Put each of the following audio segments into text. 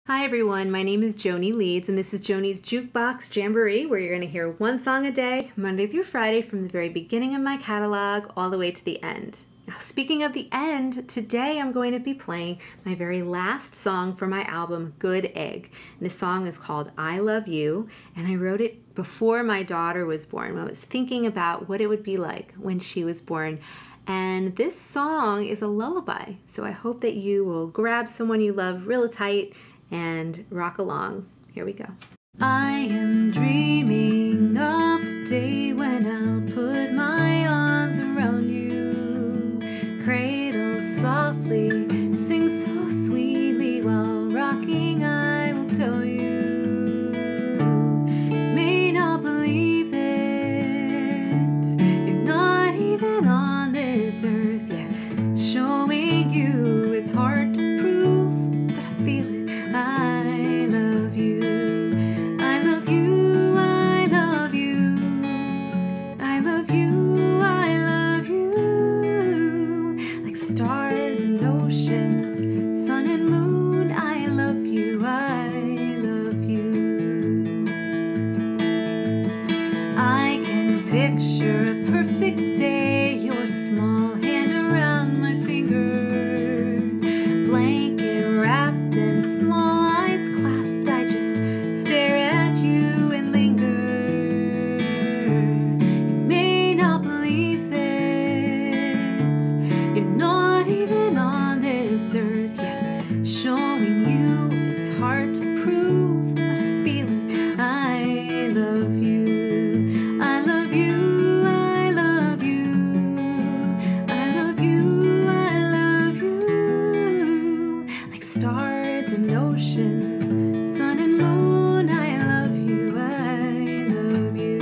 Hi everyone, my name is Joni Leeds and this is Joni's Jukebox Jamboree, where you're going to hear one song a day, Monday through Friday, from the very beginning of my catalog all the way to the end. Now, speaking of the end, today I'm going to be playing my very last song for my album, Good Egg. And this song is called I Love You, and I wrote it before my daughter was born, when I was thinking about what it would be like when she was born. And this song is a lullaby, so I hope that you will grab someone you love real tight and rock along. Here we go. I am dreaming of the day when I'll put my arms around you, cradle softly, sing so sweetly while rocking. I will tell you, may not believe it, you're not even on this earth yet, showing you it's hard to prove, but I feel it. I love you, I love you, I love you, I love you, I love you, like stars and oceans, sun and moon. I love you, I love you. I can picture a perfect day, your small hand around my finger, blanket wrapped in small eyes clasped. I just stare at you and linger. You may not believe it, you're not even on this earth yet, showing you is hard to prove, but I feel it. I love you, I love you, I love you, I love you, I love you, like stars and oceans, sun and moon. I love you, I love you.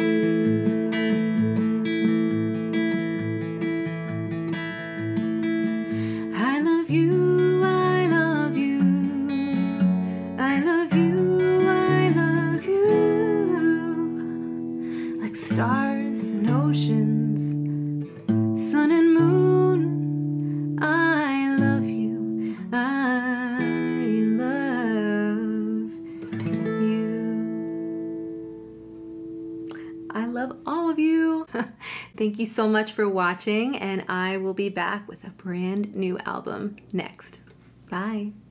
I love you, I love you, I love you, I love you, like stars and oceans, sun and moon. I love you, I love you. I love all of you. Thank you so much for watching, and I will be back with a brand new album next. Bye.